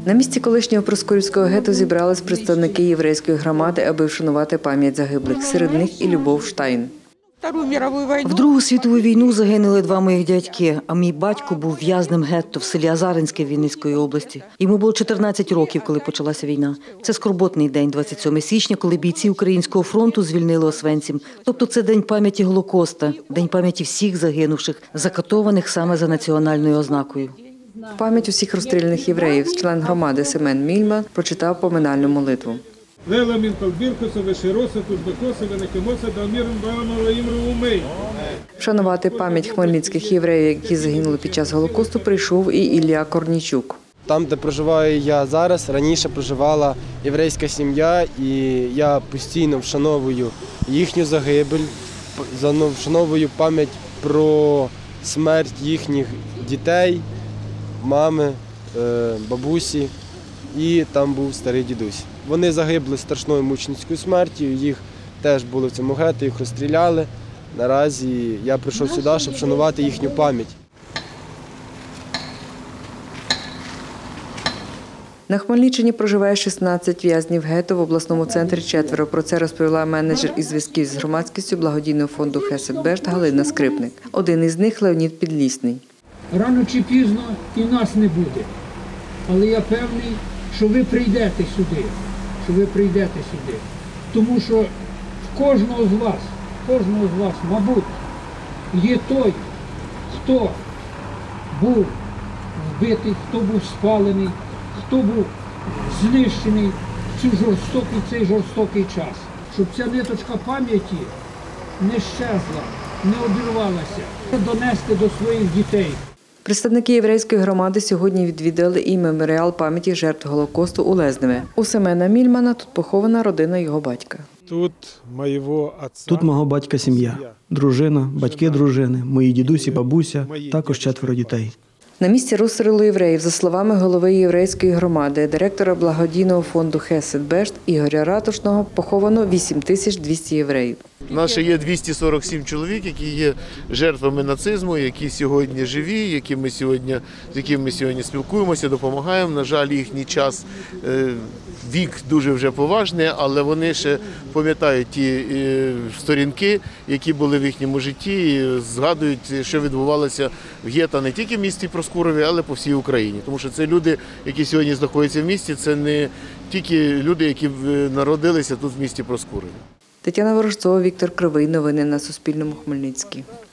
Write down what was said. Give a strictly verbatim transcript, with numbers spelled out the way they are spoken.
На місці колишнього Проскурівського гетто зібрались представники єврейської громади, аби вшанувати пам'ять загиблих. Серед них і Любов Штайн. В Другу світову війну загинули два моїх дядьки, а мій батько був в'язнем гетто в селі Азаринське Вінницької області. Йому було чотирнадцять років, коли почалася війна. Це скорботний день, двадцять сьомого січня, коли бійці Українського фронту звільнили Освенцим. Тобто це день пам'яті Голокоста, день пам'яті всіх загинувших, закатованих саме за національною ознакою. В пам'ять усіх розстріляних євреїв член громади Семен Мільман прочитав поминальну молитву. Вшанувати пам'ять хмельницьких євреїв, які загинули під час Голокосту, прийшов і Ілля Корнійчук. Там, де проживаю я зараз, раніше проживала єврейська сім'я, і я постійно вшановую їхню загибель, вшановую пам'ять про смерть їхніх дітей, мами, бабусі, і там був старий дідусь. Вони загибли страшною мученицькою смертю, їх теж були в цьому гетто, їх розстріляли. Наразі я прийшов сюди, щоб вшанувати їхню пам'ять. На Хмельниччині проживає шістнадцять в'язнів гетто, в обласному центрі четверо. Про це розповіла менеджер із зв'язків з громадськістю благодійного фонду Хесед Бешт Галина Скрипник. Один із них – Леонід Підлісний. Рано чи пізно і нас не буде. Але я певний, що ви прийдете сюди, що ви прийдете сюди. Тому що в кожного з вас, в кожного з вас, мабуть, є той, хто був вбитий, хто був спалений, хто був знищений в цю жорстокий, цей жорстокий час. Щоб ця ниточка пам'яті не щезла, не обірвалася, донести до своїх дітей. Представники єврейської громади сьогодні відвідали і меморіал пам'яті жертв Голокосту у Лезневе. У Семена Мільмана тут похована родина його батька. Тут мого батька сім'я, дружина, батьки дружини, мої дідусі, бабуся, також четверо дітей. На місці розстрілу євреїв, за словами голови єврейської громади, директора благодійного фонду Хесед Бешт Ігоря Ратушного, поховано вісім тисяч двісті євреїв. У нас ще є двісті сорок сім чоловік, які є жертвами нацизму, які сьогодні живі, які ми сьогодні, з якими ми сьогодні спілкуємося, допомагаємо. На жаль, їхній час, вік дуже вже поважний, але вони ще пам'ятають ті сторінки, які були в їхньому житті, і згадують, що відбувалося в гетто не тільки в місті Проскурові, але по всій Україні. Тому що це люди, які сьогодні знаходяться в місті, це не тільки люди, які народилися тут в місті Проскурові. Тетяна Ворожцова, Віктор Кривий. Новини на Суспільному. Хмельницький.